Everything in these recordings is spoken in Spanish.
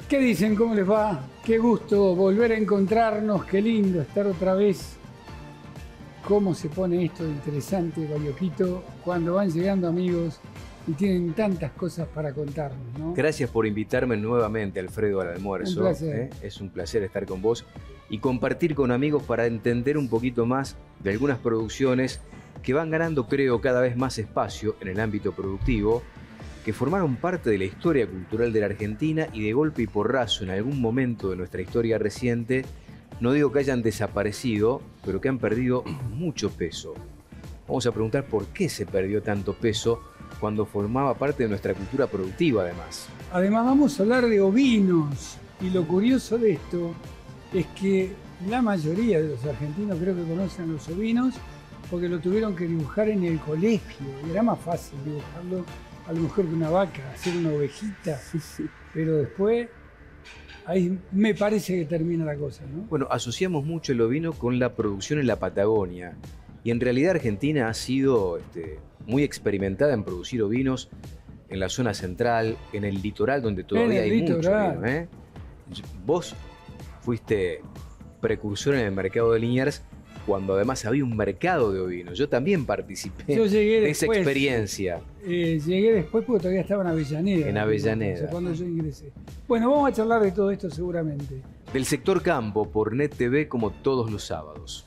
¿Qué dicen? ¿Cómo les va? Qué gusto volver a encontrarnos, qué lindo estar otra vez. Cómo se pone esto de interesante, Guayoquito, cuando van llegando amigos y tienen tantas cosas para contarnos, ¿no? Gracias por invitarme nuevamente, Alfredo, al almuerzo. Un placer. Es un placer estar con vos y compartir con amigos para entender un poquito más de algunas producciones que van ganando, creo, cada vez más espacio en el ámbito productivo, que formaron parte de la historia cultural de la Argentina y de golpe y porrazo en algún momento de nuestra historia reciente, no digo que hayan desaparecido, pero que han perdido mucho peso. Vamos a preguntar por qué se perdió tanto peso cuando formaba parte de nuestra cultura productiva, además. Además vamos a hablar de ovinos, y lo curioso de esto es que la mayoría de los argentinos creo que conocen los ovinos porque lo tuvieron que dibujar en el colegio, y era más fácil dibujarlo a lo mejor que una vaca, hacer una ovejita, pero después ahí me parece que termina la cosa, ¿no? Bueno, asociamos mucho el ovino con la producción en la Patagonia, y en realidad Argentina ha sido muy experimentada en producir ovinos en la zona central, en el litoral, donde todavía hay mucho ovino, ¿eh? Vos fuiste precursor en el mercado de Liniers, cuando además había un mercado de ovinos. Yo también participé de esa experiencia. Llegué después porque todavía estaba en Avellaneda. En Avellaneda. O sea, cuando yo ingresé. Bueno, vamos a charlar de todo esto seguramente. Del sector campo por Net TV, como todos los sábados.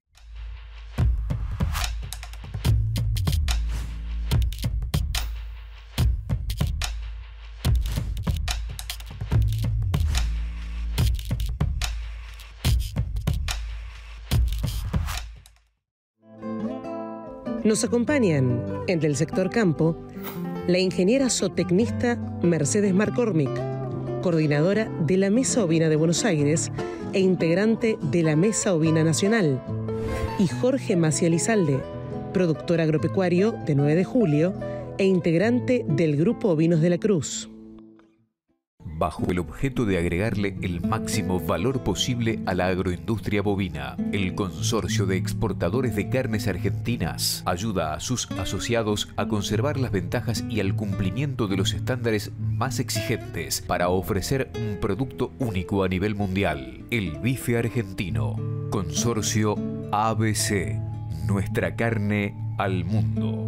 Nos acompañan en Del Sector Campo la ingeniera zootecnista Mercedes McCormick, coordinadora de la Mesa Ovina de Buenos Aires e integrante de la Mesa Ovina Nacional, y Jorge Maciel Lizalde, productor agropecuario de 9 de Julio e integrante del Grupo Ovinos de la Cruz. Bajo el objeto de agregarle el máximo valor posible a la agroindustria bovina, el Consorcio de Exportadores de Carnes Argentinas ayuda a sus asociados a conservar las ventajas y al cumplimiento de los estándares más exigentes para ofrecer un producto único a nivel mundial. El bife argentino. Consorcio ABC. Nuestra carne al mundo.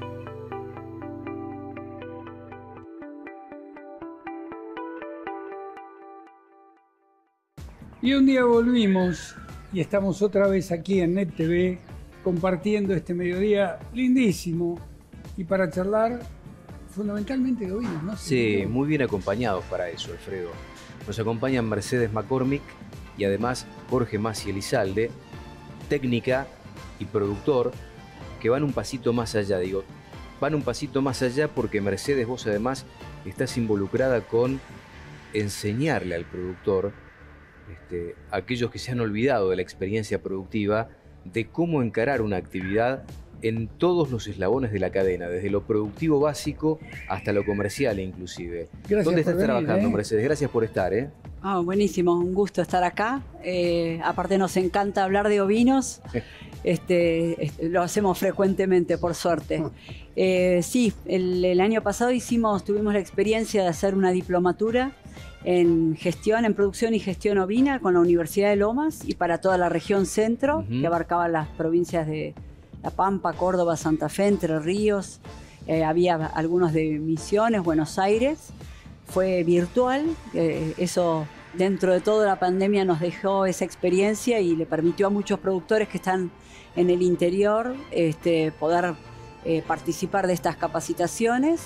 Y un día volvimos y estamos otra vez aquí en Net TV compartiendo este mediodía lindísimo y para charlar fundamentalmente de ovinos, ¿no? Sí, muy bien acompañados para eso, Alfredo. Nos acompañan Mercedes McCormick y además Jorge Maciel Lizalde, técnica y productor, que van un pasito más allá. Digo, van un pasito más allá porque Mercedes, vos además estás involucrada con enseñarle al productor, aquellos que se han olvidado de la experiencia productiva, de cómo encarar una actividad en todos los eslabones de la cadena, desde lo productivo básico hasta lo comercial inclusive. Gracias. ¿Dónde estás venir, trabajando, Mercedes? Gracias por estar, ¿eh? Buenísimo, un gusto estar acá. Aparte nos encanta hablar de ovinos. Lo hacemos frecuentemente, por suerte. Sí, el año pasado tuvimos la experiencia de hacer una diplomatura en producción y gestión ovina con la Universidad de Lomas y para toda la región centro, que abarcaba las provincias de La Pampa, Córdoba, Santa Fe, Entre Ríos. Había algunos de Misiones, Buenos Aires. Fue virtual, eso dentro de toda la pandemia nos dejó esa experiencia y le permitió a muchos productores que están en el interior poder participar de estas capacitaciones.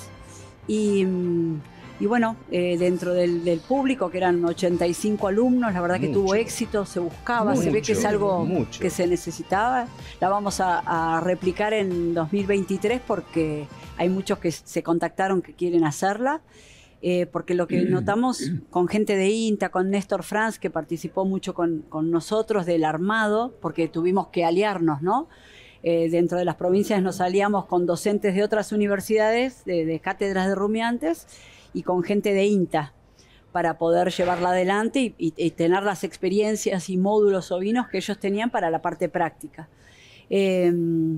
Y bueno, dentro del público, que eran 85 alumnos, la verdad que tuvo éxito, se buscaba, se ve que es algo que se necesitaba. La vamos a replicar en 2023 porque hay muchos que se contactaron que quieren hacerla. Porque lo que notamos con gente de INTA, con Néstor Franz, que participó mucho con nosotros del armado, porque tuvimos que aliarnos, ¿no? Dentro de las provincias nos aliamos con docentes de otras universidades, de cátedras de rumiantes, y con gente de INTA, para poder llevarla adelante y tener las experiencias y módulos ovinos que ellos tenían para la parte práctica.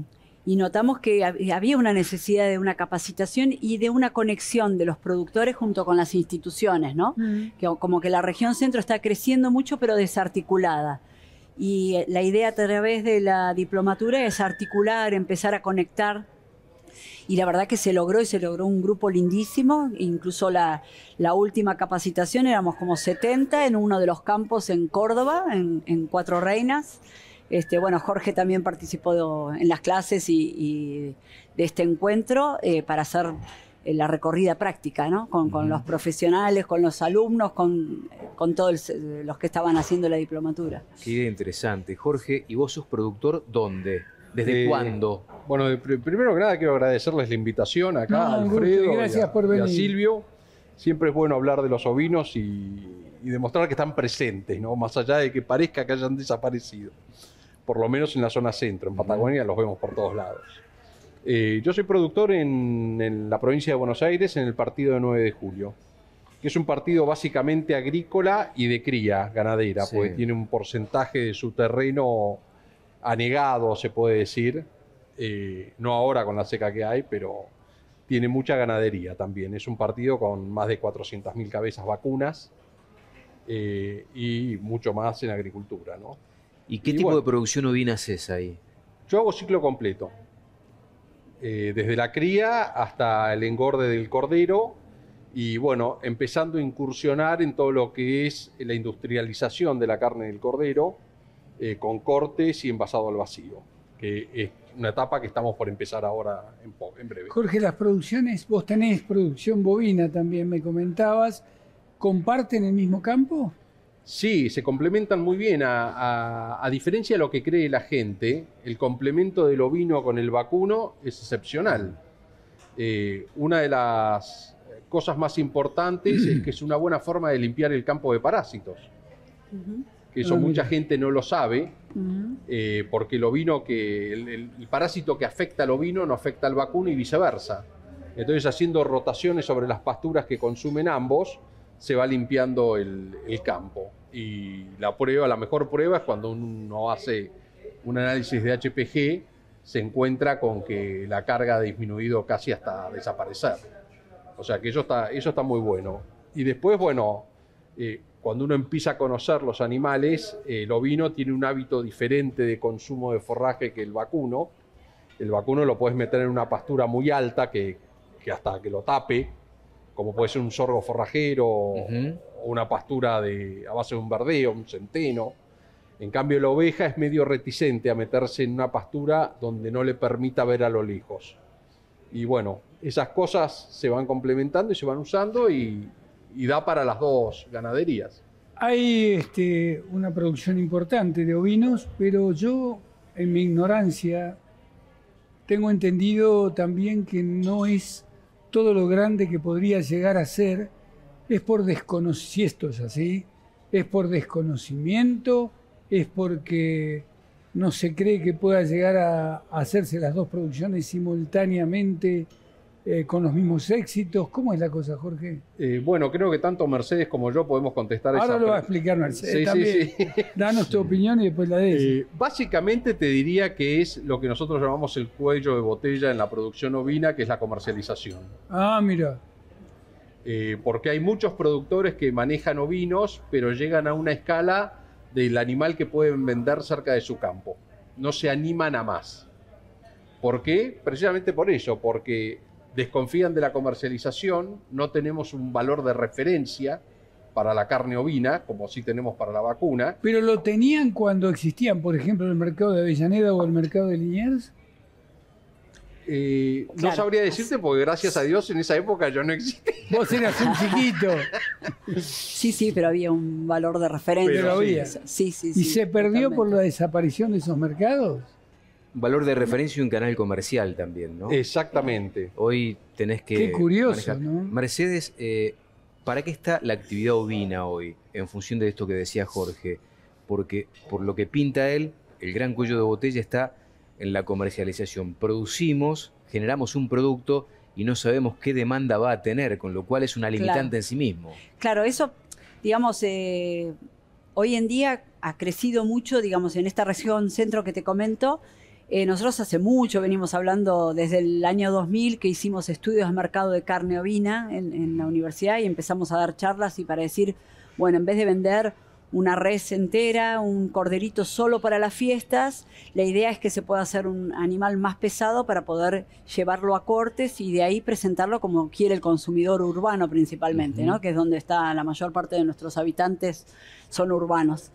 y notamos que había una necesidad de una capacitación y de una conexión de los productores junto con las instituciones, ¿no? Que como que la región centro está creciendo mucho pero desarticulada. Y la idea a través de la diplomatura es articular, empezar a conectar. Y la verdad que se logró, y se logró un grupo lindísimo. Incluso la última capacitación éramos como 70 en uno de los campos en Córdoba, en Cuatro Reinas. Bueno, Jorge también participó en las clases y de este encuentro para hacer la recorrida práctica, ¿no? Con los profesionales, con los alumnos, con todos los que estaban haciendo la diplomatura. Qué idea interesante. Jorge, ¿y vos sos productor dónde? ¿Desde cuándo? Bueno, primero que nada quiero agradecerles la invitación acá a Alfredo y a Silvio. Siempre es bueno hablar de los ovinos y demostrar que están presentes, ¿no? Más allá de que parezca que hayan desaparecido. Por lo menos en la zona centro, en Patagonia los vemos por todos lados. Yo soy productor en la provincia de Buenos Aires, en el partido de 9 de julio, que es un partido básicamente agrícola y de cría ganadera, porque tiene un porcentaje de su terreno anegado, se puede decir, no ahora con la seca que hay, pero tiene mucha ganadería también. Es un partido con más de 400.000 cabezas vacunas y mucho más en agricultura, ¿no? ¿Y qué tipo de producción ovina haces ahí? Yo hago ciclo completo. Desde la cría hasta el engorde del cordero y bueno, empezando a incursionar en todo lo que es la industrialización de la carne del cordero con cortes y envasado al vacío, que es una etapa que estamos por empezar ahora en breve. Jorge, las producciones, vos tenés producción bovina también, me comentabas, ¿comparten el mismo campo? Sí, se complementan muy bien. A diferencia de lo que cree la gente, el complemento del ovino con el vacuno es excepcional. Una de las cosas más importantes es que es una buena forma de limpiar el campo de parásitos. Que eso mucha gente no lo sabe, porque el ovino el parásito que afecta al ovino no afecta al vacuno y viceversa. Entonces, haciendo rotaciones sobre las pasturas que consumen ambos, se va limpiando el campo. Y la mejor prueba es cuando uno hace un análisis de HPG, se encuentra con que la carga ha disminuido casi hasta desaparecer. O sea que eso está muy bueno. Y después, bueno, cuando uno empieza a conocer los animales, el ovino tiene un hábito diferente de consumo de forraje que el vacuno. El vacuno lo puedes meter en una pastura muy alta que hasta que lo tape, como puede ser un sorgo forrajero o una pastura a base de un verdeo, un centeno. En cambio, la oveja es medio reticente a meterse en una pastura donde no le permita ver a lo lejos. Y bueno, esas cosas se van complementando y se van usando y da para las dos ganaderías. Hay una producción importante de ovinos, pero yo, en mi ignorancia, tengo entendido también que no es todo lo grande que podría llegar a ser, es por desconocimiento, si esto es así, es por desconocimiento, es porque no se cree que pueda llegar a hacerse las dos producciones simultáneamente con los mismos éxitos. ¿Cómo es la cosa, Jorge? Bueno, creo que tanto Mercedes como yo podemos contestar Ahora lo va a explicar Mercedes también. Sí. Danos tu opinión y después la de Básicamente te diría que es lo que nosotros llamamos el cuello de botella en la producción ovina, que es la comercialización. Ah, mira. Porque hay muchos productores que manejan ovinos, pero llegan a una escala del animal que pueden vender cerca de su campo. No se animan a más. ¿Por qué? Precisamente por eso, porque desconfían de la comercialización, no tenemos un valor de referencia para la carne ovina, como sí tenemos para la vacuna. ¿Pero lo tenían cuando existían, por ejemplo, el mercado de Avellaneda o el mercado de Liniers? No sabría decirte, porque gracias a Dios en esa época yo no existía. Vos eras un chiquito. Sí, pero había un valor de referencia. Pero había. Sí. ¿Y se perdió por la desaparición de esos mercados? Valor de referencia y un canal comercial también, ¿no? Exactamente. Hoy tenés que... Qué curioso, manejar. ¿no? Mercedes, ¿para qué está la actividad ovina hoy? En función de esto que decía Jorge. Porque por lo que pinta él, el gran cuello de botella está en la comercialización. Producimos, generamos un producto y no sabemos qué demanda va a tener, con lo cual es una limitante en sí mismo. Claro, eso, digamos, hoy en día ha crecido mucho, digamos, en esta región centro que te comento, Nosotros hace mucho venimos hablando, desde el año 2000, que hicimos estudios de mercado de carne ovina en la universidad y empezamos a dar charlas y para decir, bueno, en vez de vender una res entera, un corderito solo para las fiestas, la idea es que se pueda hacer un animal más pesado para poder llevarlo a cortes y de ahí presentarlo como quiere el consumidor urbano principalmente, ¿no? Que es donde está la mayor parte de nuestros habitantes, son urbanos.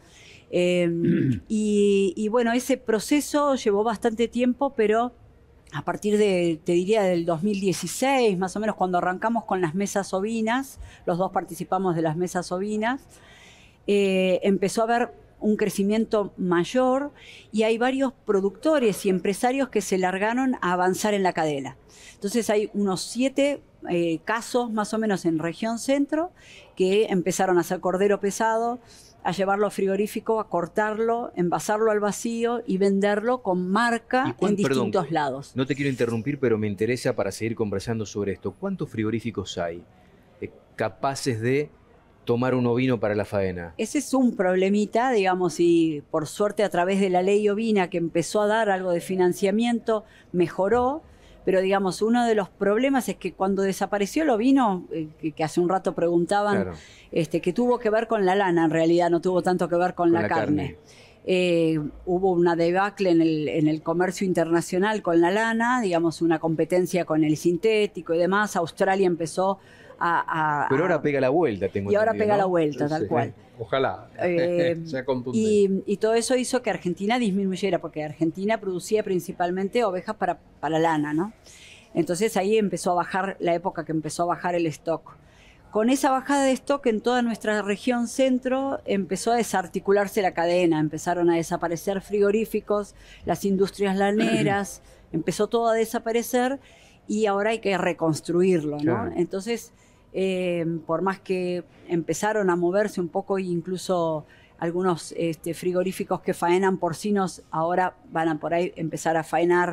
Y bueno, ese proceso llevó bastante tiempo, pero a partir de, te diría, del 2016, más o menos, cuando arrancamos con las mesas ovinas, los dos participamos de las mesas ovinas, empezó a haber un crecimiento mayor y hay varios productores y empresarios que se largaron a avanzar en la cadena. Entonces hay unos 7 casos más o menos en región centro que empezaron a hacer cordero pesado, a llevarlo a frigorífico, a cortarlo, envasarlo al vacío y venderlo con marca en distintos lados. No te quiero interrumpir, pero me interesa para seguir conversando sobre esto. ¿Cuántos frigoríficos hay capaces de tomar un ovino para la faena? Ese es un problemita, digamos, y por suerte a través de la ley ovina que empezó a dar algo de financiamiento, mejoró, pero digamos, uno de los problemas es que cuando desapareció el ovino, que hace un rato preguntaban, claro, que tuvo que ver con la lana, en realidad no tuvo tanto que ver con la carne. Hubo una debacle en el comercio internacional con la lana, digamos, una competencia con el sintético y demás. Australia empezó pero ahora pega la vuelta, tengo entendido. Y ahora pega, ¿no?, la vuelta, sí, tal cual. Ojalá sea contundente. Y todo eso hizo que Argentina disminuyera, porque Argentina producía principalmente ovejas para lana, ¿no? Entonces ahí empezó a bajar, la época que empezó a bajar el stock. Con esa bajada de stock en toda nuestra región centro empezó a desarticularse la cadena, empezaron a desaparecer frigoríficos, las industrias laneras, empezó todo a desaparecer y ahora hay que reconstruirlo, ¿no? Claro. Entonces, por más que empezaron a moverse un poco, incluso algunos frigoríficos que faenan porcinos ahora van a por ahí empezar a faenar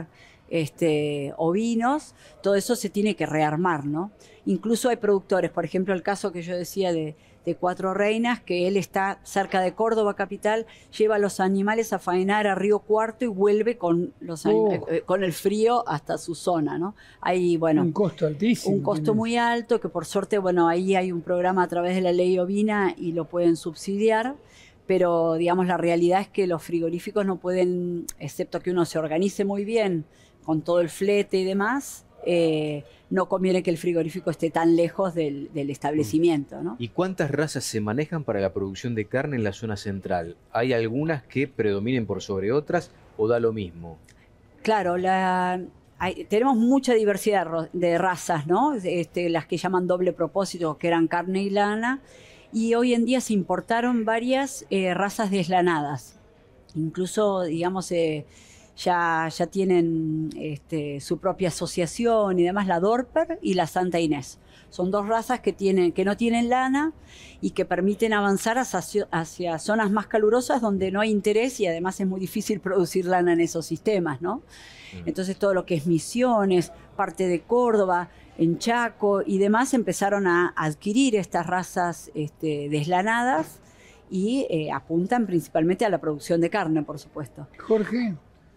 ovinos, todo eso se tiene que rearmar, ¿no? Incluso hay productores, por ejemplo, el caso que yo decía de Cuatro Reinas, que él está cerca de Córdoba capital, lleva los animales a faenar a Río Cuarto y vuelve con con el frío hasta su zona, ¿no? Hay, bueno, un costo altísimo. Un costo muy alto, que por suerte, bueno, ahí hay un programa a través de la ley ovina y lo pueden subsidiar, pero digamos la realidad es que los frigoríficos no pueden, excepto que uno se organice muy bien con todo el flete y demás, no conviene que el frigorífico esté tan lejos del establecimiento, ¿no? ¿Y cuántas razas se manejan para la producción de carne en la zona central? ¿Hay algunas que predominen por sobre otras o da lo mismo? Claro, tenemos mucha diversidad de razas, ¿no? Las que llaman doble propósito, que eran carne y lana, y hoy en día se importaron varias razas deslanadas. Incluso, digamos, ya tienen su propia asociación y demás, la Dorper y la Santa Inés. Son 2 razas que no tienen lana y que permiten avanzar hacia zonas más calurosas donde no hay interés y además es muy difícil producir lana en esos sistemas, ¿no? Entonces todo lo que es Misiones, parte de Córdoba, en Chaco y demás empezaron a adquirir estas razas deslanadas y apuntan principalmente a la producción de carne, por supuesto. Jorge,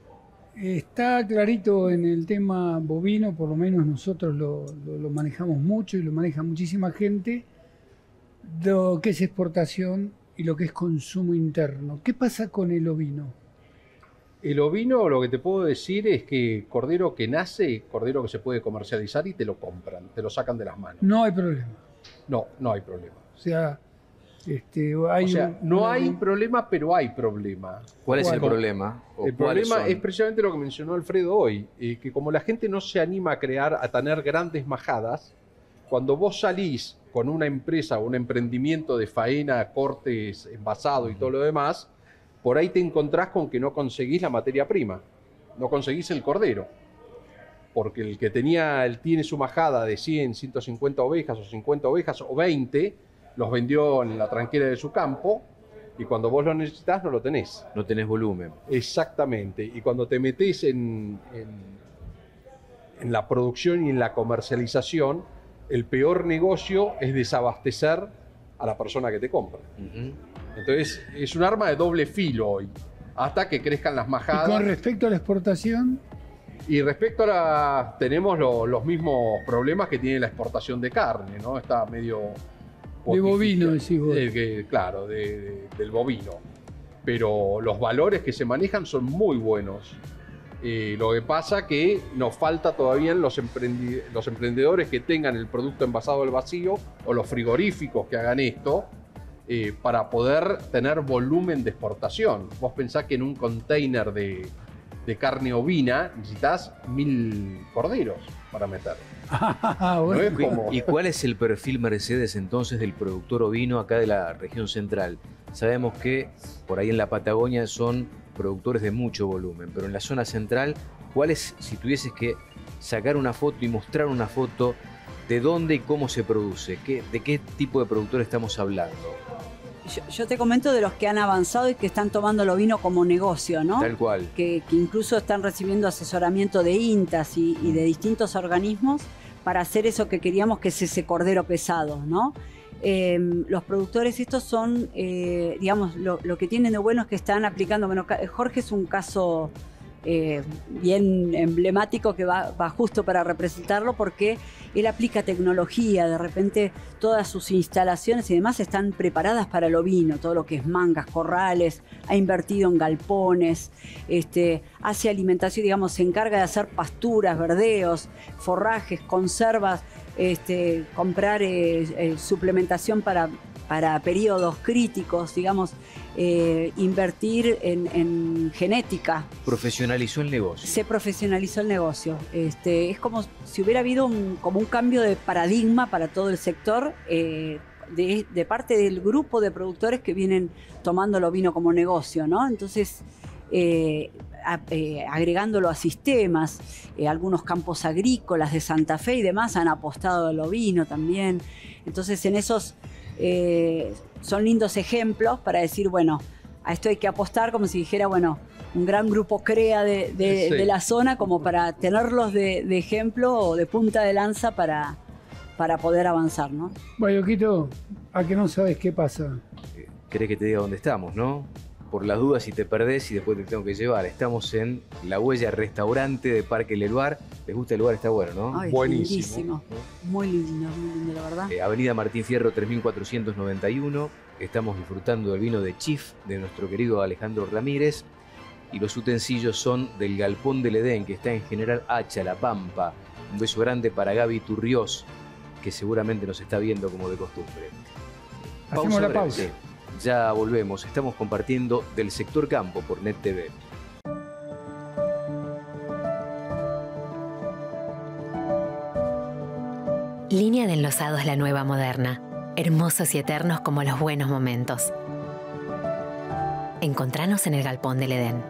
está clarito en el tema bovino, por lo menos nosotros lo manejamos mucho y lo maneja muchísima gente, lo que es exportación y lo que es consumo interno. ¿Qué pasa con el ovino? El ovino, lo que te puedo decir es que cordero que nace, cordero que se puede comercializar y te lo compran, te lo sacan de las manos. No hay problema. No hay problema. O sea, no hay problema, pero hay problema. ¿Cuál es el problema? El problema es precisamente lo que mencionó Alfredo hoy, que como la gente no se anima a tener grandes majadas, cuando vos salís con una empresa o un emprendimiento de faena, cortes, envasado y todo lo demás, por ahí te encontrás con que no conseguís la materia prima, no conseguís el cordero. Porque el que tiene su majada de 100, 150 ovejas o 50 ovejas o 20, los vendió en la tranquera de su campo y cuando vos lo necesitas no lo tenés. No tenés volumen. Exactamente. Y cuando te metés en la producción y en la comercialización, el peor negocio es desabastecer a la persona que te compra. Entonces es un arma de doble filo hoy. hasta que crezcan las Y majadas. con respecto a la exportación, Y respecto tenemos los mismos problemas que tiene la exportación de carne, ¿no? Está medio... de bovino, decís vos. Claro, del bovino. Pero los valores que se manejan son muy buenos. Lo que pasa que nos falta todavía los emprendedores que tengan el producto envasado al vacío o los frigoríficos que hagan esto para poder tener volumen de exportación. Vos pensás que en un container de carne ovina necesitas 1000 corderos para meter. Bueno. No es como... ¿Y cuál es el perfil, Mercedes, entonces del productor ovino acá de la región central? Sabemos que por ahí en la Patagonia son productores de mucho volumen, pero en la zona central, ¿cuál es, si tuvieses que sacar una foto y mostrar una foto, de dónde y cómo se produce? ¿De qué tipo de productor estamos hablando? Yo te comento de los que han avanzado y que están tomando el ovino como negocio, ¿no? Tal cual. Que incluso están recibiendo asesoramiento de INTAS y de distintos organismos para hacer eso que queríamos, que es ese cordero pesado, ¿no? Los productores estos son, digamos, lo que tienen de bueno es que están aplicando, bueno, Jorge es un caso bien emblemático que va justo para representarlo, porque él aplica tecnología, de repente todas sus instalaciones y demás están preparadas para el ovino, todo lo que es mangas, corrales, ha invertido en galpones, hace alimentación, digamos, se encarga de hacer pasturas, verdeos, forrajes, conservas, comprar suplementación para periodos críticos, digamos, invertir en genética. Profesionalizó el negocio. Se profesionalizó el negocio. Es como si hubiera habido como un cambio de paradigma para todo el sector de parte del grupo de productores que vienen tomando el ovino como negocio, ¿no? Entonces, agregándolo a sistemas, algunos campos agrícolas de Santa Fe y demás han apostado al ovino también. Entonces, en esos son lindos ejemplos para decir, bueno, a esto hay que apostar, como si dijera, bueno, un gran grupo CREA de la zona, como para tenerlos de ejemplo o de punta de lanza para poder avanzar, ¿no? Guayoquito, ¿a que no sabes qué pasa? ¿Querés que te diga dónde estamos, no? Por las dudas, si te perdés y después te tengo que llevar. Estamos en La Huella Restaurante de Parque Leluar. ¿Les gusta el lugar? Está bueno, ¿no? Ay, buenísimo. Lindísimo. Muy lindo, la verdad. Avenida Martín Fierro 3491. Estamos disfrutando del vino de Chief de nuestro querido Alejandro Ramírez. Y los utensilios son del Galpón del Edén, que está en General Hacha, La Pampa. Un beso grande para Gaby Turriós, que seguramente nos está viendo como de costumbre. Hacemos la breve. pausa. Ya volvemos. Estamos compartiendo Del Sector Campo por Net TV. Línea de enlosados la nueva moderna. Hermosos y eternos como los buenos momentos. Encontranos en el Galpón del Edén.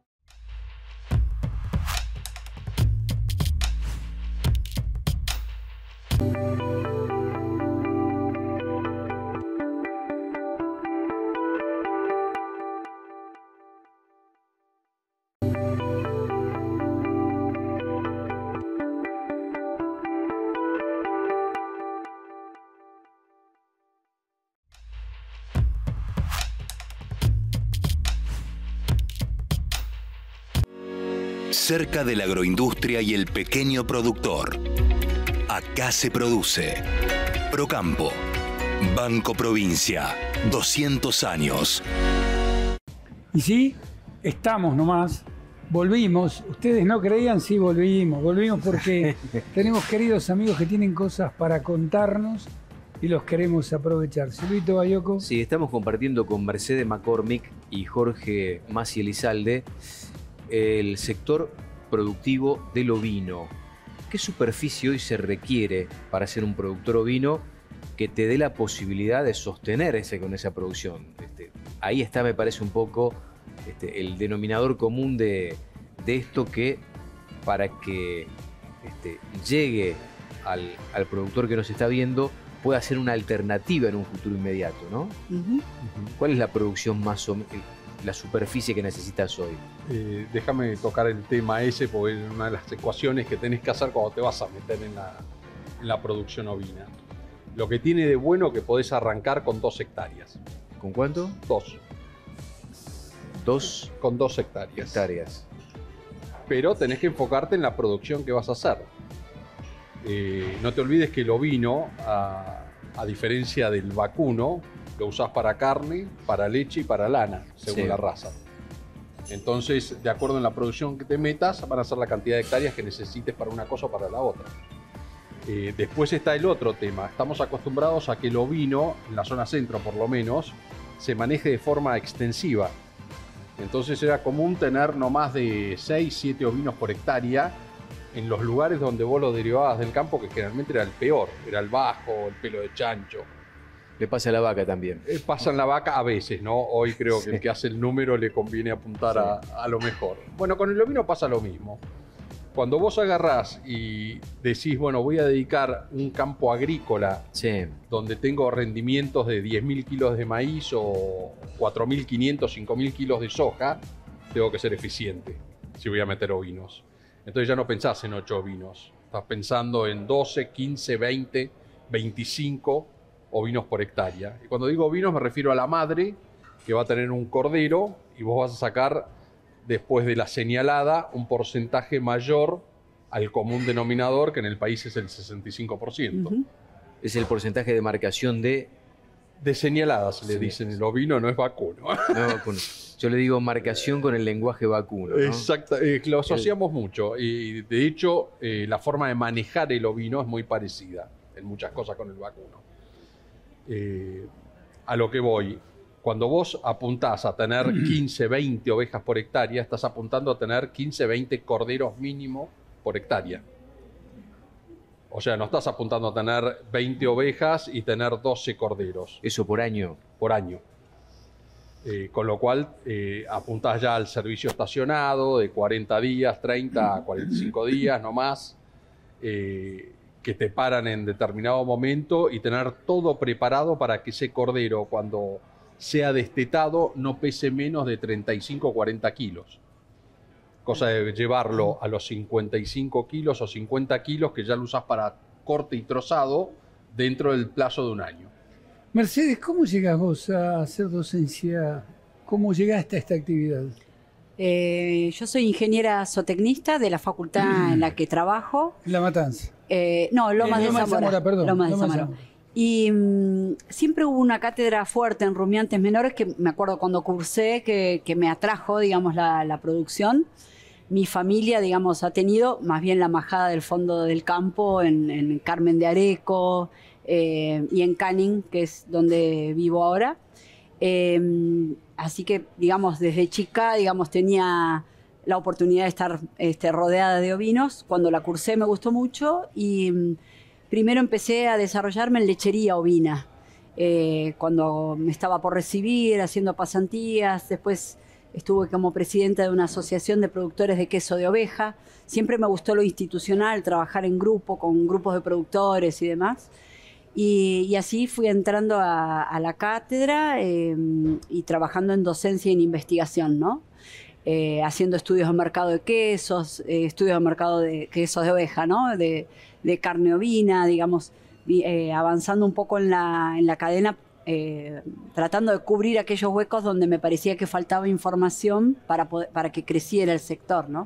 Cerca de la agroindustria y el pequeño productor. Acá se produce. Procampo. Banco Provincia. 200 años. Y sí, estamos nomás. Volvimos. Ustedes no creían, sí volvimos. Volvimos porque tenemos queridos amigos que tienen cosas para contarnos y los queremos aprovechar. Silvito Bayoco. Sí, estamos compartiendo con Mercedes McCormick y Jorge Masi Elizalde el sector productivo del ovino. ¿Qué superficie hoy se requiere para ser un productor ovino que te dé la posibilidad de sostenerse con esa producción? Ahí está, me parece, un poco el denominador común de esto, que para que llegue al productor que nos está viendo pueda ser una alternativa en un futuro inmediato, ¿no? Uh-huh. ¿Cuál es la producción más o menos, la superficie que necesitas hoy? Déjame tocar el tema ese, porque es una de las ecuaciones que tenés que hacer cuando te vas a meter en la producción ovina. Lo que tiene de bueno que podés arrancar con 2 hectáreas. ¿Con cuánto? 2. Con 2 hectáreas. Pero tenés que enfocarte en la producción que vas a hacer. No te olvides que el ovino, a diferencia del vacuno, lo usás para carne, para leche y para lana, según la raza. Entonces, de acuerdo en la producción que te metas, van a ser la cantidad de hectáreas que necesites para una cosa o para la otra. Después está el otro tema. Estamos acostumbrados a que el ovino, en la zona centro por lo menos, se maneje de forma extensiva. Entonces era común tener no más de 6, 7 ovinos por hectárea en los lugares donde vos lo derivabas del campo, que generalmente era el peor, era el bajo, el pelo de chancho. Le pasa a la vaca también. Pasa en la vaca a veces, ¿no? Hoy creo que el que hace el número le conviene apuntar a lo mejor. Bueno, con el ovino pasa lo mismo. Cuando vos agarrás y decís, bueno, voy a dedicar un campo agrícola donde tengo rendimientos de 10.000 kilos de maíz o 4.500, 5.000 kilos de soja, tengo que ser eficiente si voy a meter ovinos. Entonces ya no pensás en 8 ovinos, estás pensando en 12, 15, 20, 25 ovinos por hectárea. Y cuando digo ovinos me refiero a la madre, que va a tener un cordero y vos vas a sacar, después de la señalada, un porcentaje mayor al común denominador, que en el país es el 65%. Es el porcentaje de marcación de señaladas, le dicen. El ovino no es vacuno. No es vacuno. Yo le digo marcación con el lenguaje vacuno, ¿no? Exacto, lo asociamos mucho. Y de hecho, la forma de manejar el ovino es muy parecida en muchas cosas con el vacuno. A lo que voy, cuando vos apuntás a tener 15, 20 ovejas por hectárea, estás apuntando a tener 15, 20 corderos mínimo por hectárea. O sea, no estás apuntando a tener 20 ovejas y tener 12 corderos. ¿Eso por año? Por año. Con lo cual, apuntás ya al servicio estacionado de 40 días, 30 a 45 días, no más, que te paran en determinado momento y tener todo preparado para que ese cordero, cuando sea destetado, no pese menos de 35 o 40 kilos. Cosa de llevarlo a los 55 kilos o 50 kilos que ya lo usás para corte y trozado dentro del plazo de un año. Mercedes, ¿cómo llegas vos a hacer docencia? ¿Cómo llegaste a esta actividad? Yo soy ingeniera zootecnista de la facultad en la que trabajo. La Matanza. No, Lomas de Zamora. Perdón. Lomas de Zamora. Y siempre hubo una cátedra fuerte en rumiantes menores que me acuerdo cuando cursé que me atrajo, digamos, la producción. Mi familia, digamos, ha tenido más bien la majada del fondo del campo en Carmen de Areco y en Canning, que es donde vivo ahora. Así que, digamos, desde chica, digamos, tenía la oportunidad de estar rodeada de ovinos. Cuando la cursé me gustó mucho y primero empecé a desarrollarme en lechería ovina. Cuando me estaba por recibir, haciendo pasantías, después estuve como presidenta de una asociación de productores de queso de oveja. Siempre me gustó lo institucional, trabajar en grupo, con grupos de productores y demás. Y así fui entrando a la cátedra y trabajando en docencia y en investigación, ¿no? Haciendo estudios de mercado de quesos, estudios de mercado de quesos de oveja, ¿no? De carne ovina, digamos, avanzando un poco en la cadena, tratando de cubrir aquellos huecos donde me parecía que faltaba información para que creciera el sector, ¿no?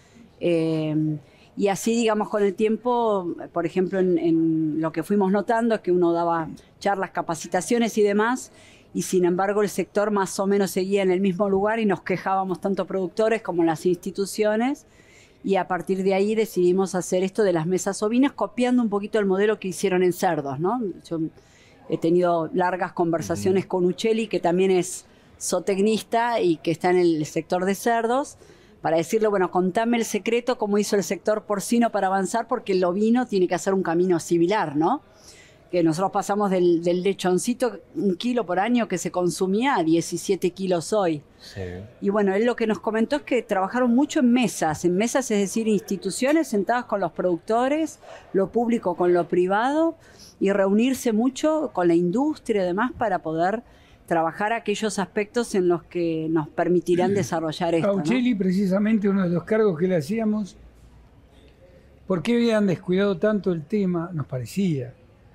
Y así, digamos, con el tiempo, por ejemplo, en lo que fuimos notando es que uno daba charlas, capacitaciones y demás, y sin embargo el sector más o menos seguía en el mismo lugar y nos quejábamos tanto productores como las instituciones, y a partir de ahí decidimos hacer esto de las mesas ovinas, copiando un poquito el modelo que hicieron en cerdos, ¿no? Yo he tenido largas conversaciones con Uccelli, que también es zootecnista y que está en el sector de cerdos, para decirle, bueno, contame el secreto, cómo hizo el sector porcino para avanzar, porque el ovino tiene que hacer un camino similar, ¿no? Que nosotros pasamos del lechoncito, 1 kilo por año que se consumía, a 17 kilos hoy. Sí. Y bueno, él lo que nos comentó es que trabajaron mucho en mesas, es decir, instituciones sentadas con los productores, lo público con lo privado, y reunirse mucho con la industria y demás para poder trabajar aquellos aspectos en los que nos permitirán desarrollar esto, A Uccelli, ¿no? Precisamente uno de los cargos que le hacíamos, ¿por qué habían descuidado tanto el tema? Nos parecía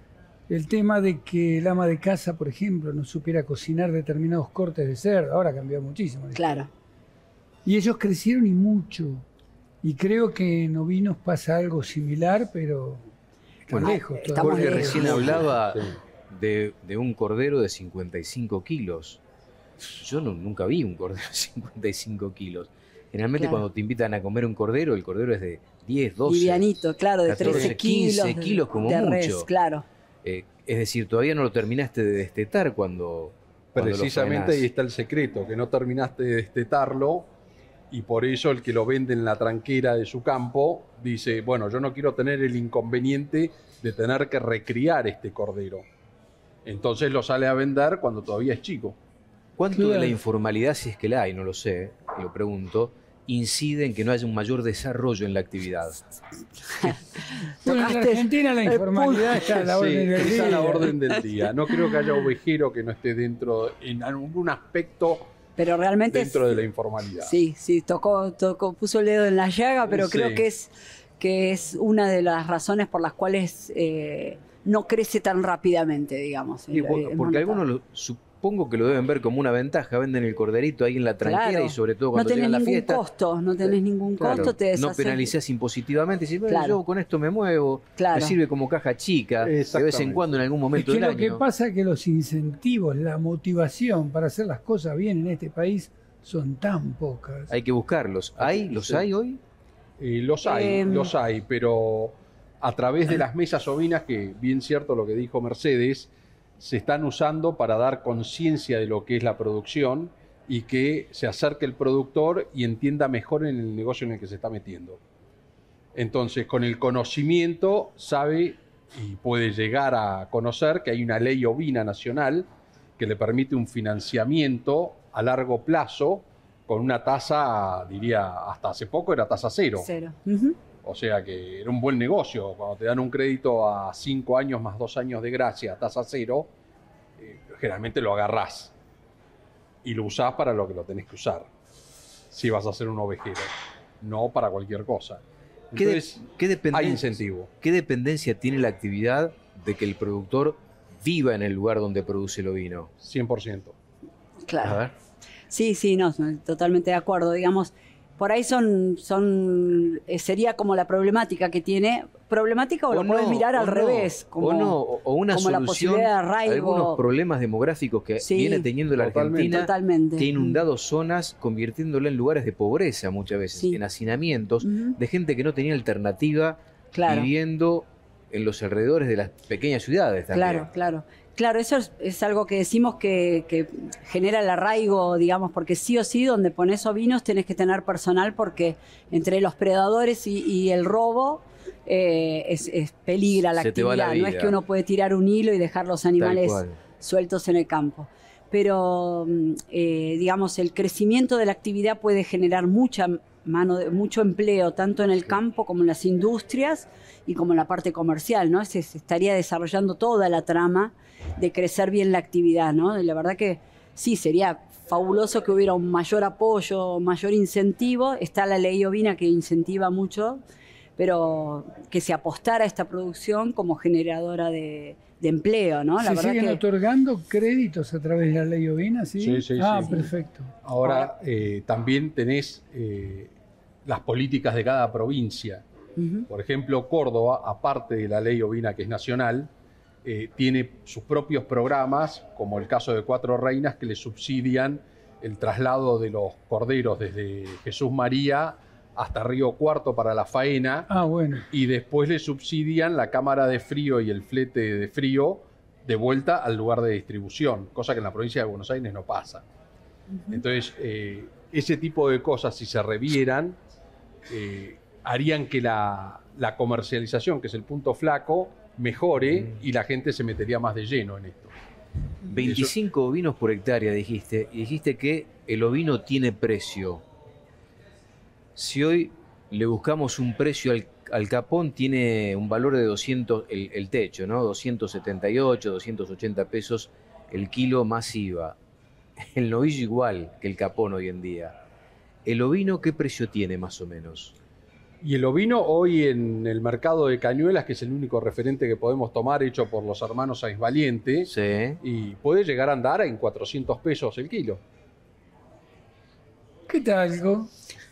el tema de que el ama de casa, por ejemplo, no supiera cocinar determinados cortes de cerdo. Ahora cambió muchísimo. Claro. Y ellos crecieron y mucho. Y creo que en ovinos pasa algo similar, pero está lejos. estamos Jorge lejos. recién hablaba Sí. de un cordero de 55 kilos. Yo nunca vi un cordero de 55 kilos. Generalmente Claro. cuando te invitan a comer un cordero, el cordero es de 10, 12. Livianito, claro, de 14, 13 kilos. 15 kilos como de mucho. res, claro. Es decir, todavía no lo terminaste de destetar cuando lo Precisamente frenás. ahí está el secreto, que no terminaste de destetarlo y por eso el que lo vende en la tranquera de su campo dice, bueno, yo no quiero tener el inconveniente de tener que recriar este cordero. Entonces lo sale a vender cuando todavía es chico. ¿Cuánto de Claro. la informalidad, si es que la hay, no lo sé, lo pregunto, incide en que no haya un mayor desarrollo en la actividad? Bueno, en Tocaste Argentina la el informalidad está a la orden Sí, del está a la día. orden del día. No creo que haya ovejero que no esté dentro, en algún aspecto, Pero realmente dentro de la informalidad. Sí, puso el dedo en la llaga, pero Sí. creo que es una de las razones por las cuales no crece tan rápidamente, digamos. Y porque algunos supongo que lo deben ver como una ventaja, venden el corderito ahí en la tranquera Claro. y sobre todo no cuando tenés llegan a la ningún fiesta. costo, no tenés ningún Claro, costo, te no deshaces- penalizás impositivamente, decís, bueno, Claro. yo con esto me muevo, Claro. me sirve como caja chica, de vez en Exactamente. cuando en algún Es momento que del lo que año. pasa es que los incentivos, la motivación para hacer las cosas bien en este país son tan pocas. Hay que buscarlos. ¿Los Sí. hay hoy? Los hay, pero a través de las mesas ovinas, que bien cierto lo que dijo Mercedes, se están usando para dar conciencia de lo que es la producción y que se acerque el productor y entienda mejor en el negocio en el que se está metiendo. Entonces, con el conocimiento sabe y puede llegar a conocer que hay una ley ovina nacional que le permite un financiamiento a largo plazo con una tasa, diría, hasta hace poco era tasa cero. Cero. Ujú. O sea que era un buen negocio. Cuando te dan un crédito a 5 años más 2 años de gracia a tasa cero, generalmente lo agarrás y lo usás para lo que lo tenés que usar. Si vas a ser un ovejero, no para cualquier cosa. Entonces, hay incentivo. ¿Qué dependencia tiene la actividad de que el productor viva en el lugar donde produce el ovino? 100%. Claro. A ver. Sí, no, totalmente de acuerdo. Digamos, por ahí sería como la problemática que tiene. Problemática o lo puedes mirar al revés. Como, o una como la solución posibilidad de a arraigo. algunos problemas demográficos que Sí. viene teniendo la Totalmente. Argentina, Totalmente. que ha inundado zonas, convirtiéndola en lugares de pobreza muchas veces, Sí. en hacinamientos, Ujú. de gente que no tenía alternativa Claro. viviendo en los alrededores de las pequeñas ciudades también. Claro, eso es algo que decimos que genera el arraigo, digamos, porque sí o sí, donde pones ovinos tenés que tener personal porque entre los predadores y el robo es peligra la Se te va la actividad. No es vida. que uno puede tirar un hilo y dejar los Tal animales cual. sueltos en el campo. Pero, digamos, el crecimiento de la actividad puede generar mucho empleo, tanto en el campo como en las industrias y como en la parte comercial, ¿no? Se estaría desarrollando toda la trama de crecer bien la actividad, ¿no? Y la verdad que sí, sería fabuloso que hubiera un mayor apoyo, mayor incentivo. Está la ley ovina que incentiva mucho, pero que se apostara a esta producción como generadora de empleo, ¿no? La ¿Se verdad siguen que otorgando créditos a través de la ley ovina? Sí, Sí, Ah, sí. perfecto. Ahora también tenés las políticas de cada provincia. Ujú. Por ejemplo, Córdoba, aparte de la ley ovina que es nacional, tiene sus propios programas, como el caso de Cuatro Reinas, que le subsidian el traslado de los corderos desde Jesús María hasta Río Cuarto para la faena, Ah, bueno. y después le subsidian la cámara de frío y el flete de frío de vuelta al lugar de distribución, cosa que en la provincia de Buenos Aires no pasa. Entonces, ese tipo de cosas, si se revieran, harían que la comercialización, que es el punto flaco, mejore y la gente se metería más de lleno en esto. 25 ovinos por hectárea dijiste, y dijiste que el ovino tiene precio. Si hoy le buscamos un precio al capón, tiene un valor de 200, el techo, ¿no? 278, 280 pesos el kilo más IVA. El novillo igual que el capón hoy en día. ¿El ovino qué precio tiene más o menos? Y el ovino hoy en el mercado de Cañuelas, que es el único referente que podemos tomar, hecho por los hermanos Sáenz Valiente, Sí. y puede llegar a andar en 400 pesos el kilo. ¿Qué tal, Go?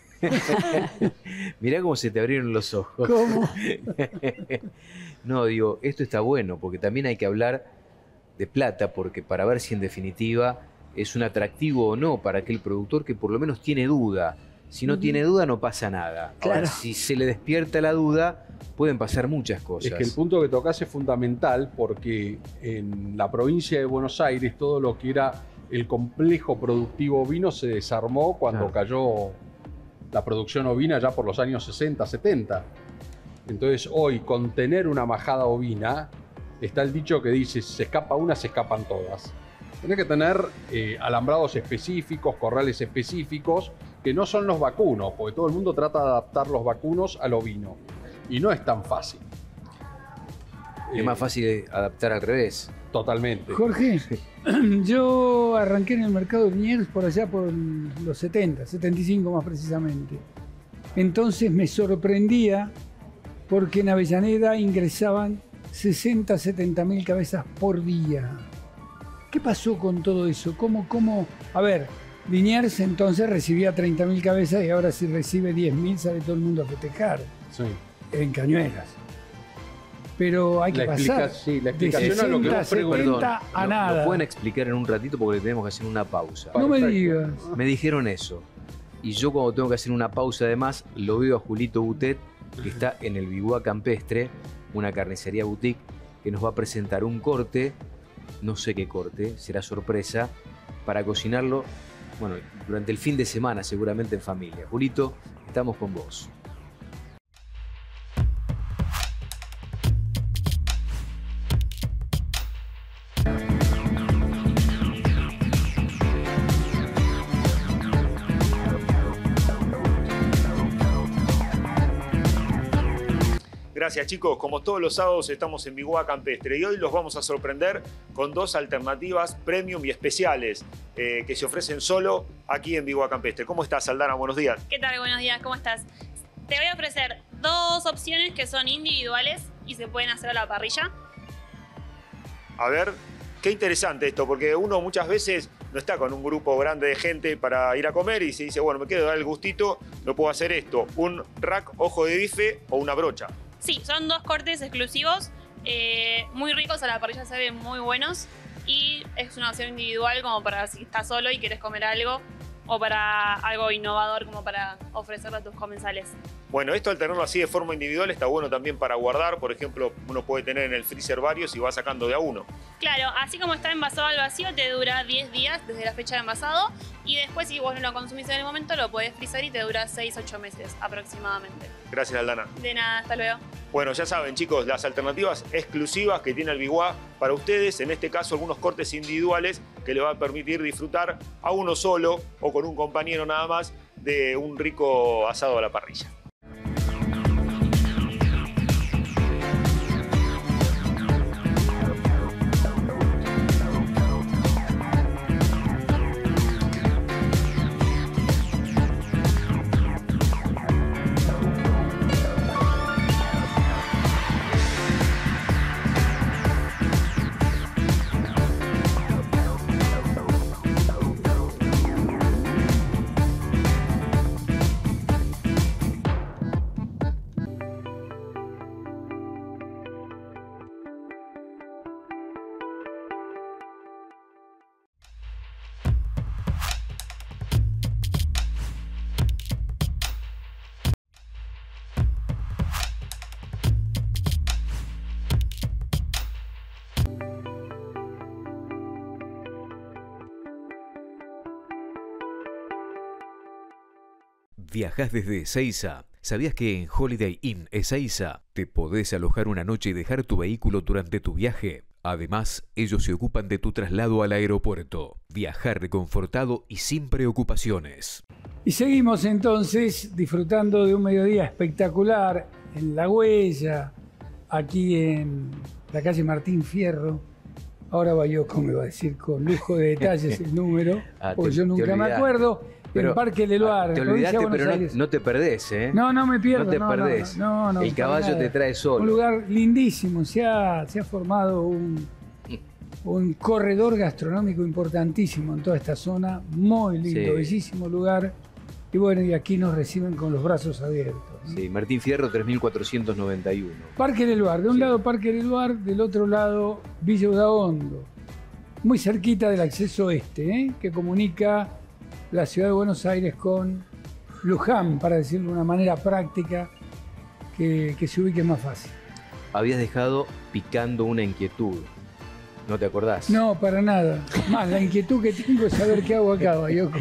Mirá cómo se te abrieron los ojos. ¿Cómo? No, digo, esto está bueno, porque también hay que hablar de plata, porque para ver si en definitiva es un atractivo o no para aquel productor que por lo menos tiene duda. Si no tiene duda, no pasa nada. Claro. Ahora, si se le despierta la duda, pueden pasar muchas cosas. Es que el punto que tocás es fundamental porque en la provincia de Buenos Aires todo lo que era el complejo productivo ovino se desarmó cuando cayó la producción ovina ya por los años 60, 70. Entonces hoy, con tener una majada ovina, está el dicho que dice, si se escapa una, se escapan todas. Tenés que tener alambrados específicos, corrales específicos, que no son los vacunos, porque todo el mundo trata de adaptar los vacunos al ovino. Y no es tan fácil. Es más fácil de adaptar al revés. Totalmente. Jorge, yo arranqué en el mercado de Liniers por allá por los 70, 75 más precisamente. Entonces me sorprendía porque en Avellaneda ingresaban 60, 70 mil cabezas por día. ¿Qué pasó con todo eso? ¿Cómo? A ver, Liniers entonces recibía 30.000 cabezas y ahora si recibe 10.000 sale todo el mundo a festejar Sí. en Cañuelas. Pero hay que pasar la de explicación a lo que 60 vos preguntás. 70 a nada. ¿Lo pueden explicar en un ratito? Porque le tenemos que hacer una pausa. No me Perfecto. digas. Me dijeron eso. Y yo cuando tengo que hacer una pausa además, lo veo a Julito Butet, que está en el Biguá Campestre, una carnicería boutique, que nos va a presentar un corte, no sé qué corte, será sorpresa, para cocinarlo, bueno, durante el fin de semana seguramente en familia. Julito, estamos con vos. Gracias chicos, como todos los sábados estamos en Biguá Campestre y hoy los vamos a sorprender con dos alternativas premium y especiales que se ofrecen solo aquí en Biguá Campestre. ¿Cómo estás, Aldana? Buenos días. ¿Qué tal? Buenos días, ¿cómo estás? Te voy a ofrecer dos opciones que son individuales y se pueden hacer a la parrilla. A ver, qué interesante esto, porque uno muchas veces no está con un grupo grande de gente para ir a comer y se dice, bueno, me quiero dar el gustito, no puedo hacer esto, un rack ojo de bife o una brocha. Sí, son dos cortes exclusivos, muy ricos, a la parrilla se ven muy buenos y es una opción individual como para si estás solo y quieres comer algo o para algo innovador como para ofrecerle a tus comensales. Bueno, esto al tenerlo así de forma individual está bueno también para guardar. Por ejemplo, uno puede tener en el freezer varios y va sacando de a uno. Claro, así como está envasado al vacío, te dura 10 días desde la fecha de envasado y después si vos no lo consumís en el momento lo podés frizar y te dura 6-8 meses aproximadamente. Gracias, Aldana. De nada, hasta luego. Bueno, ya saben chicos, las alternativas exclusivas que tiene el Biguá para ustedes, en este caso algunos cortes individuales que le va a permitir disfrutar a uno solo o con un compañero nada más de un rico asado a la parrilla. ¿Viajás desde Ezeiza? ¿Sabías que en Holiday Inn Ezeiza te podés alojar una noche y dejar tu vehículo durante tu viaje? Además, ellos se ocupan de tu traslado al aeropuerto. Viajar reconfortado y sin preocupaciones. Y seguimos entonces disfrutando de un mediodía espectacular en La Huella, aquí en la calle Martín Fierro, Ahora Bayoco me va a decir con lujo de detalles el número, porque yo te nunca me olvidaste. acuerdo. Pero, en Parque Leloir, te provincia de olvidaste, Buenos pero Aires. no te perdés, ¿eh? No me pierdo. No te perdés. No, El para caballo nada. te trae solo. Un lugar lindísimo. Se ha formado un corredor gastronómico importantísimo en toda esta zona. Muy lindo, Sí. bellísimo lugar. Y bueno, y aquí nos reciben con los brazos abiertos, ¿no? Sí, Martín Fierro 3491. Parque Leloir. De un Sí. lado Parque Leloir, del otro lado Villa Udaondo. Muy cerquita del acceso este, que comunica la ciudad de Buenos Aires con Luján, para decirlo de una manera práctica, que se ubique más fácil. Habías dejado picando una inquietud. ¿No te acordás? No, para nada. Más, la inquietud que tengo es saber qué hago acá, Bayoco.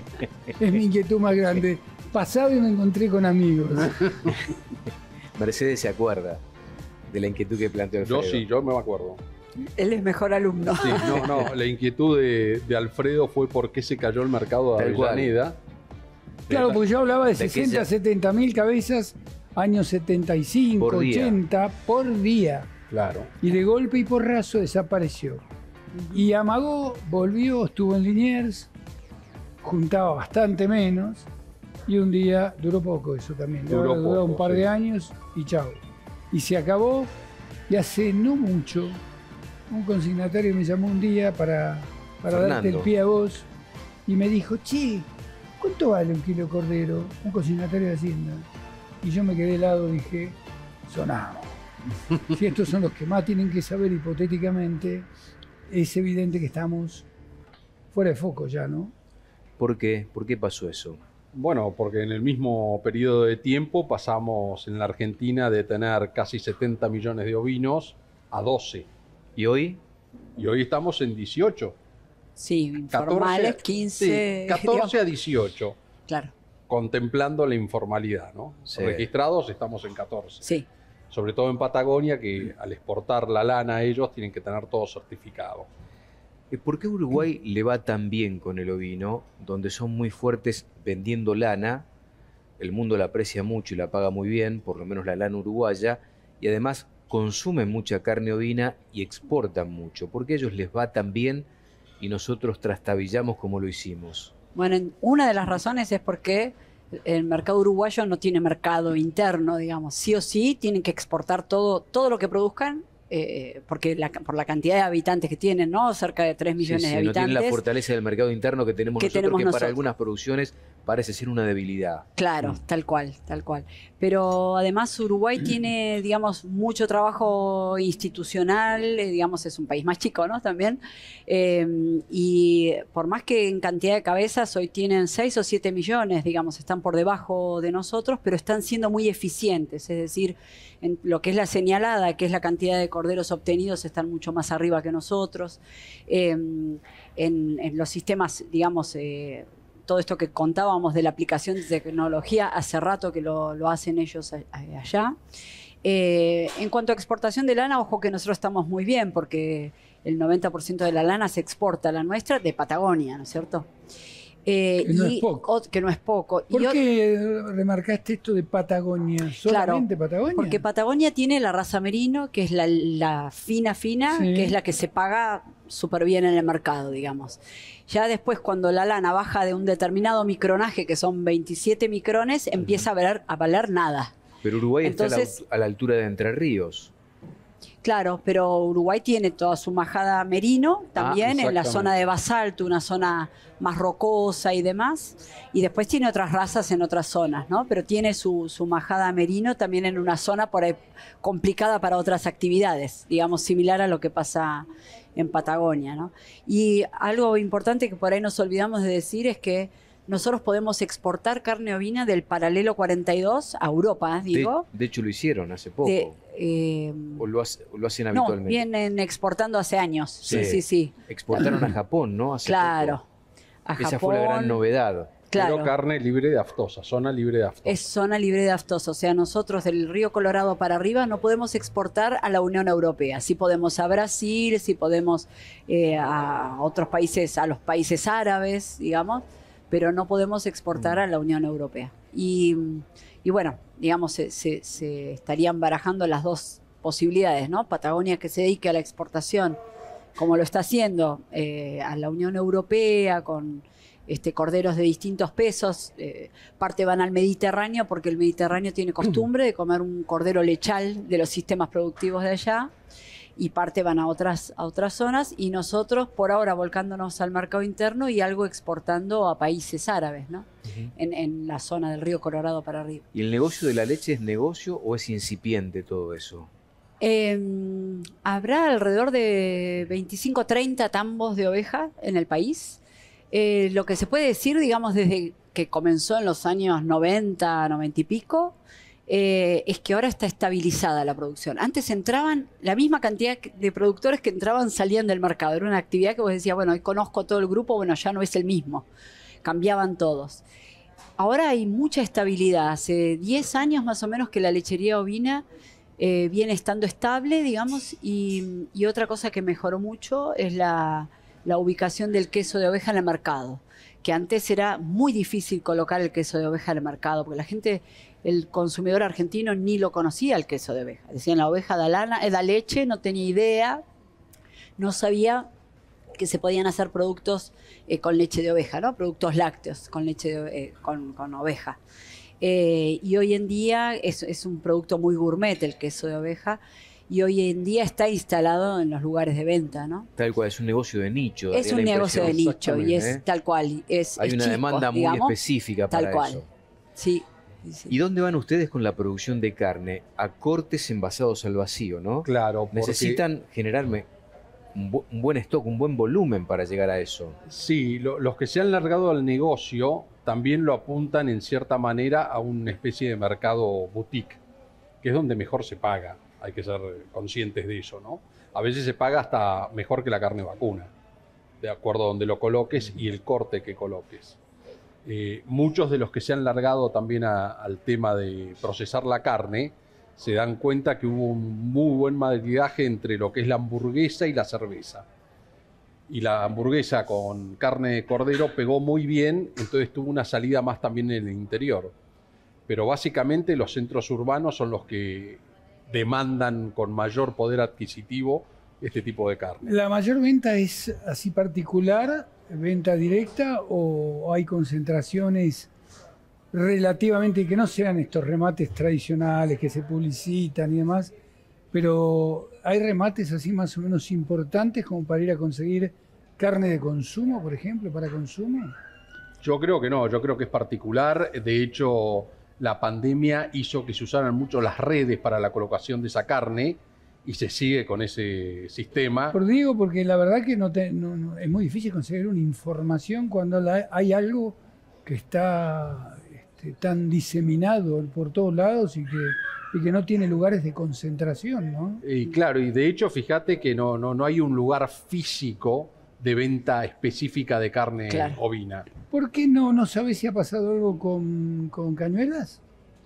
Es mi inquietud más grande. Pasado y me encontré con amigos. Mercedes se acuerda de la inquietud que planteó Alfredo. Yo sí, yo me acuerdo. Él es mejor alumno. Sí, no, la inquietud de Alfredo fue por qué se cayó el mercado de Tal cual. Avellaneda. Claro, porque yo hablaba de De que 60, ya- 70 mil cabezas, años 75, Por día. 80, por día. Claro. Y de golpe y porrazo desapareció. Y amagó, volvió, estuvo en Liniers, juntaba bastante menos, y un día duró poco eso también. Duró Duró poco, un par sí. de años y chao. Y se acabó, y hace no mucho, un consignatario me llamó un día para darte el Fernando. pie a vos, y me dijo, che, ¿cuánto vale un kilo de cordero? Un consignatario de Hacienda. Y yo me quedé helado y dije, sonamos. Si estos son los que más tienen que saber hipotéticamente, es evidente que estamos fuera de foco ya, ¿no? ¿Por qué? ¿Por qué pasó eso? Bueno, porque en el mismo periodo de tiempo pasamos en la Argentina de tener casi 70 millones de ovinos a 12. ¿Y hoy? Y hoy estamos en 18. Sí, informales, 15. Sí, 14 a 18, Claro, contemplando la informalidad, ¿no? Sí. Registrados estamos en 14. sí. Sobre todo en Patagonia, que al exportar la lana ellos tienen que tener todo certificado. ¿Por qué Uruguay le va tan bien con el ovino, donde son muy fuertes vendiendo lana? El mundo la aprecia mucho y la paga muy bien, por lo menos la lana uruguaya, y además consumen mucha carne ovina y exportan mucho. ¿Por qué a ellos les va tan bien y nosotros trastabillamos como lo hicimos? Bueno, una de las razones es porque el mercado uruguayo no tiene mercado interno, digamos. Sí o sí tienen que exportar todo lo que produzcan, porque por la cantidad de habitantes que tienen, ¿no? Cerca de 3 millones de No habitantes. tienen la fortaleza del mercado interno que tenemos nosotros, que para nosotros. algunas producciones parece ser una debilidad. Claro, tal cual, tal cual. Pero además Uruguay tiene, digamos, mucho trabajo institucional, digamos, es un país más chico, ¿no? También. Y por más que en cantidad de cabezas hoy tienen 6 o 7 millones, digamos, están por debajo de nosotros, pero están siendo muy eficientes. Es decir, en lo que es la señalada, que es la cantidad de corderos obtenidos, están mucho más arriba que nosotros. En los sistemas, digamos, todo esto que contábamos de la aplicación de tecnología, hace rato que lo hacen ellos allá. En cuanto a exportación de lana, ojo que nosotros estamos muy bien, porque el 90% de la lana se exporta, la nuestra, de Patagonia, ¿no es cierto? Que no es poco. Que no es poco. ¿Por qué remarcaste esto de Patagonia? ¿Solamente Patagonia? Porque Patagonia tiene la raza merino, que es la fina, Sí. que es la que se paga súper bien en el mercado, digamos. Ya después, cuando la lana baja de un determinado micronaje, que son 27 micrones, empieza a valer nada. Pero Uruguay Entonces- está a la altura de Entre Ríos. Claro, pero Uruguay tiene toda su majada merino también en la exactamente. zona de basalto, una zona más rocosa y demás. Y después tiene otras razas en otras zonas, ¿no? Pero tiene su majada merino también en una zona por ahí complicada para otras actividades, digamos, similar a lo que pasa en Patagonia, ¿no? Y algo importante que por ahí nos olvidamos de decir es que nosotros podemos exportar carne ovina del paralelo 42 a Europa, digo. De hecho, lo hicieron hace poco. ¿O lo hacen No, habitualmente? vienen exportando hace años. Sí, Sí. sí. Exportaron a Japón, ¿no? Hace Claro. poco. A Esa fue la gran Japón, novedad. Claro. Pero carne libre de aftosa, zona libre de aftosa. Es zona libre de aftosa. O sea, nosotros del río Colorado para arriba no podemos exportar a la Unión Europea. Sí podemos a Brasil, sí podemos a otros países, a los países árabes, digamos, pero no podemos exportar a la Unión Europea. Y bueno, digamos, se estarían barajando las dos posibilidades, ¿no? Patagonia, que se dedique a la exportación como lo está haciendo a la Unión Europea con corderos de distintos pesos. Parte van al Mediterráneo porque el Mediterráneo tiene costumbre de comer un cordero lechal de los sistemas productivos de allá, y parte van a otras zonas, y nosotros por ahora volcándonos al mercado interno y algo exportando a países árabes, ¿no? En la zona del río Colorado para arriba. ¿Y el negocio de la leche es negocio o es incipiente todo eso? Habrá alrededor de 25 o 30 tambos de oveja en el país. Lo que se puede decir, digamos, desde que comenzó en los años 90, 90 y pico, es que ahora está estabilizada la producción. Antes entraban, la misma cantidad de productores que entraban salían del mercado. Era una actividad que vos decías, bueno, hoy conozco todo el grupo, bueno, ya no es el mismo. Cambiaban todos. Ahora hay mucha estabilidad. Hace 10 años más o menos que la lechería ovina viene estando estable, digamos, y otra cosa que mejoró mucho es la ubicación del queso de oveja en el mercado, que antes era muy difícil colocar el queso de oveja en el mercado, porque la gente, el consumidor argentino ni lo conocía el queso de oveja. Decían la oveja da lana, da leche, no tenía idea, no sabía que se podían hacer productos con leche de oveja, ¿no? Productos lácteos con leche con oveja. Y hoy en día es un producto muy gourmet el queso de oveja, y hoy en día está instalado en los lugares de venta, ¿no? Tal cual, es un negocio de nicho. Es un negocio de nicho y es tal cual. Hay una demanda muy específica para tal cual. eso. Sí. ¿Y dónde van ustedes con la producción de carne? A cortes envasados al vacío, ¿no? Claro. Necesitan generarme un buen stock, un buen volumen para llegar a eso. Sí, los que se han largado al negocio también lo apuntan en cierta manera a una especie de mercado boutique, que es donde mejor se paga. Hay que ser conscientes de eso, ¿no? A veces se paga hasta mejor que la carne vacuna, de acuerdo a donde lo coloques y el corte que coloques. Muchos de los que se han largado también al tema de procesar la carne se dan cuenta que hubo un muy buen maridaje entre lo que es la hamburguesa y la cerveza. Y la hamburguesa con carne de cordero pegó muy bien, entonces tuvo una salida más también en el interior. Pero básicamente los centros urbanos son los que demandan con mayor poder adquisitivo este tipo de carne. ¿La mayor venta es así particular, venta directa, o hay concentraciones relativamente que no sean estos remates tradicionales que se publicitan y demás, pero hay remates así más o menos importantes como para ir a conseguir carne de consumo, por ejemplo, para consumo? Yo creo que no, yo creo que es particular. De hecho, la pandemia hizo que se usaran mucho las redes para la colocación de esa carne y se sigue con ese sistema. Por digo, porque la verdad que es muy difícil conseguir una información cuando hay algo que está tan diseminado por todos lados y que no tiene lugares de concentración, ¿no? Y claro, y de hecho, fíjate que no hay un lugar físico de venta específica de carne ovina. ¿Por qué no sabes si ha pasado algo con Cañuelas?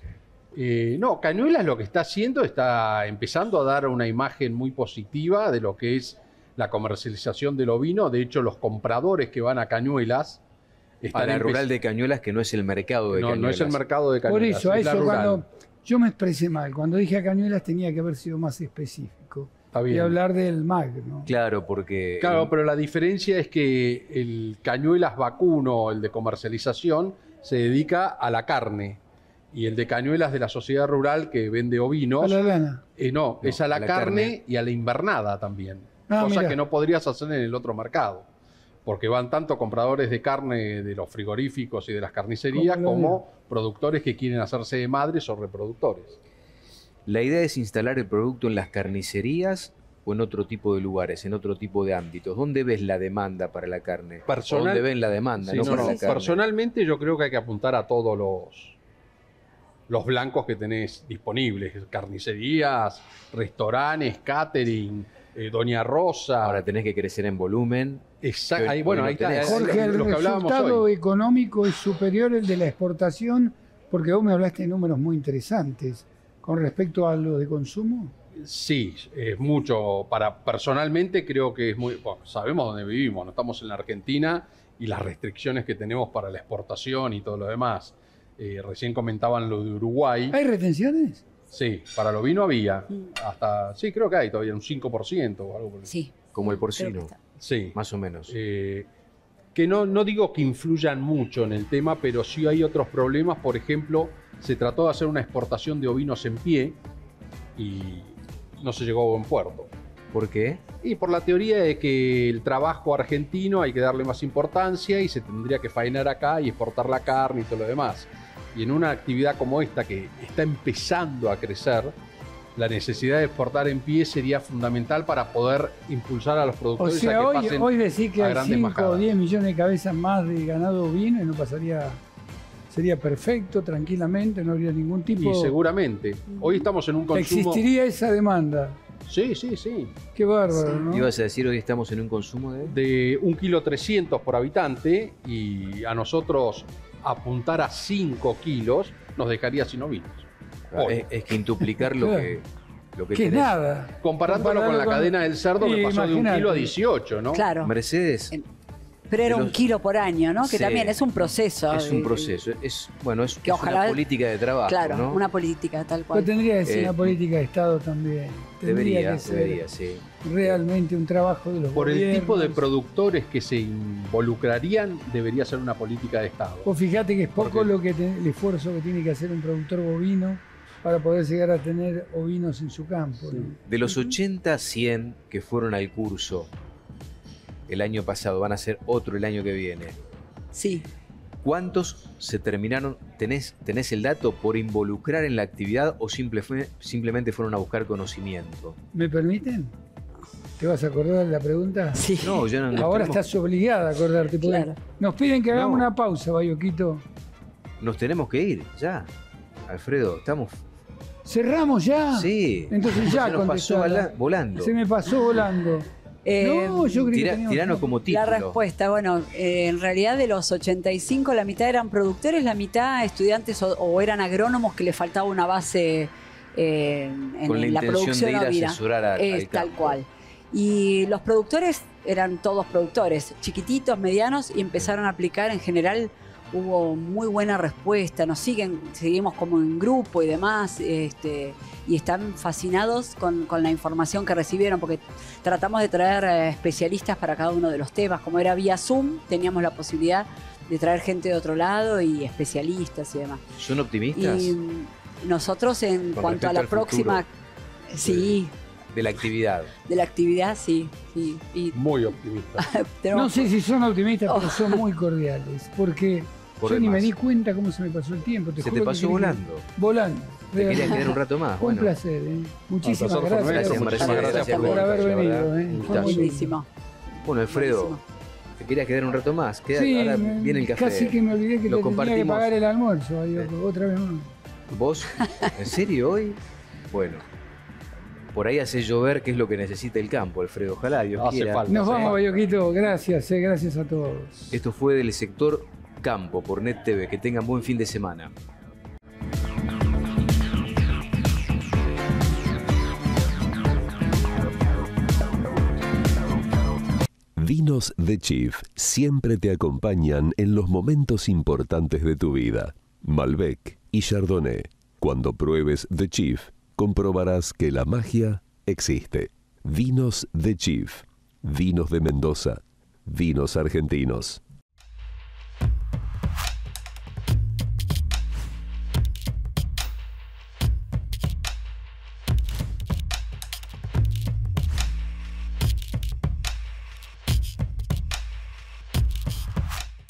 No, Cañuelas lo que está haciendo, está empezando a dar una imagen muy positiva de lo que es la comercialización del ovino. De hecho, los compradores que van a Cañuelas a la rural de Cañuelas, que no es el mercado de Cañuelas. No es el mercado de Cañuelas. Por eso, cuando yo me expresé mal, cuando dije a Cañuelas tenía que haber sido más específico. Y hablar del MAG, ¿no? Claro, porque... Claro, pero la diferencia es que el Cañuelas vacuno, el de comercialización, se dedica a la carne. Y el de Cañuelas de la sociedad rural, que vende ovinos... ¿A la lana? No, es a la carne y a la invernada también. Cosa que no podrías hacer en el otro mercado. Porque van tanto compradores de carne de los frigoríficos y de las carnicerías como productores que quieren hacerse de madres o reproductores. ¿La idea es instalar el producto en las carnicerías o en otro tipo de lugares, en otro tipo de ámbitos? ¿Dónde ves la demanda para la carne? ¿Dónde ven la demanda? Sí, para la carne. Personalmente yo creo que hay que apuntar a todos los blancos que tenés disponibles. Carnicerías, restaurantes, catering, Doña Rosa. Ahora tenés que crecer en volumen. Exacto. Ahí está. Jorge, el resultado económico es superior al de la exportación, porque vos me hablaste de números muy interesantes. ¿Con respecto a lo de consumo? Sí, es mucho. Personalmente creo que es muy... Bueno, sabemos dónde vivimos, no estamos en la Argentina y las restricciones que tenemos para la exportación y todo lo demás. Recién comentaban lo de Uruguay. ¿Hay retenciones? Sí, para el ovino había. Sí, creo que hay todavía un 5% o algo por el... Sí. Como el porcino, Sí. más o menos. Que no digo que influyan mucho en el tema, pero sí hay otros problemas. Por ejemplo, se trató de hacer una exportación de ovinos en pie y no se llegó a buen puerto. ¿Por qué? Y por la teoría de que el trabajo argentino hay que darle más importancia y se tendría que faenar acá y exportar la carne y todo lo demás. Y en una actividad como esta que está empezando a crecer, la necesidad de exportar en pie sería fundamental para poder impulsar a los O productores sea, a que pasen hoy decir que a hay grandes 5 o majadas. 10 millones de cabezas más de ganado ovino y no pasaría, sería perfecto, tranquilamente, no habría ningún tipo... Y seguramente. Hoy estamos en un consumo... Existiría esa demanda. Sí, sí, sí. Qué bárbaro, ¿no? Ibas a decir, hoy estamos en un consumo de 1,3 kg por habitante, y a nosotros apuntar a 5 kilos nos dejaría sin ovinos. Es quintuplicar lo que Que es tenés. nada. Comparándolo con la cadena del cerdo, que pasó de 1 kilo a 18, ¿no? Claro. Mercedes Pero era de un los- kilo por año, ¿no? Que Sí. también es un proceso. es un proceso. Es Que ojalá- una política de trabajo, Claro, ¿no? una política tal cual. Pero tendría que ser una política de Estado también. Tendría que ser Debería, sí. realmente un trabajo de los Por el gobiernos. tipo de productores que se involucrarían, debería ser una política de Estado. Vos fíjate que es poco el esfuerzo que tiene que hacer un productor bovino para poder llegar a tener ovinos en su campo, ¿no? De los 80, 100 que fueron al curso el año pasado, van a ser otro el año que viene. Sí. ¿Cuántos se terminaron? ¿Tenés el dato por involucrar en la actividad o simplemente fueron a buscar conocimiento? ¿Me permiten? ¿Te vas a acordar de la pregunta? Sí. No, yo no. Ahora tenemos- estás obligada a acordarte. Porque Claro. nos piden que hagamos No. una pausa, Bayoquito. Nos tenemos que ir, ya. Alfredo, estamos... ¿Cerramos ya? Sí. Entonces ya Se nos pasó contestala. volando. Se me pasó volando. No, yo creí que teníamos... Tiranos como título. La respuesta, bueno, en realidad de los 85, la mitad eran productores, la mitad estudiantes o eran agrónomos que les faltaba una base en Con la la intención producción de ir a ovina. asesorar al Es tal campo. cual. Y los productores eran todos productores, chiquititos, medianos, y empezaron a aplicar. En general hubo muy buena respuesta, seguimos como en grupo y demás, y están fascinados con la información que recibieron, porque tratamos de traer especialistas para cada uno de los temas. Como era vía Zoom, teníamos la posibilidad de traer gente de otro lado y especialistas y demás. ¿Son optimistas? Y nosotros en Con cuanto a respecto la al próxima... futuro. Sí, De la actividad. de la actividad, sí. Y Muy optimista. No sé si son optimistas, pero son muy cordiales. Porque Por yo ni me demás. di cuenta cómo se me pasó el tiempo. Se juro te que pasó creí que- volando. Volando. Te querías realmente. quedar un rato más. Fue un Bueno, placer, ¿eh? Muchísimas placer fue gracias. nuestro. Gracias, Muchísimas Mercedes. por haber Gracias, venido. verdad. ¿eh? Un Fue muy gustazo. buenísimo. Bueno, Alfredo, Buenísimo. ¿te querías quedar un rato más? Sí, Ahora viene el café. casi que me olvidé que Lo te tenía que compartimos. pagar el almuerzo. Otra vez más. ¿Vos? ¿En serio hoy? Bueno, por ahí hace llover, que es lo que necesita el campo, Alfredo. Ojalá, Dios Hace quiera. falta. Nos Sí. vamos, Bayoquito. Gracias, gracias a todos. Esto fue del sector campo por Net TV. Que tengan buen fin de semana. Vinos The Chief siempre te acompañan en los momentos importantes de tu vida. Malbec y Chardonnay. Cuando pruebes The Chief, comprobarás que la magia existe. Vinos The Chief. Vinos de Mendoza. Vinos argentinos.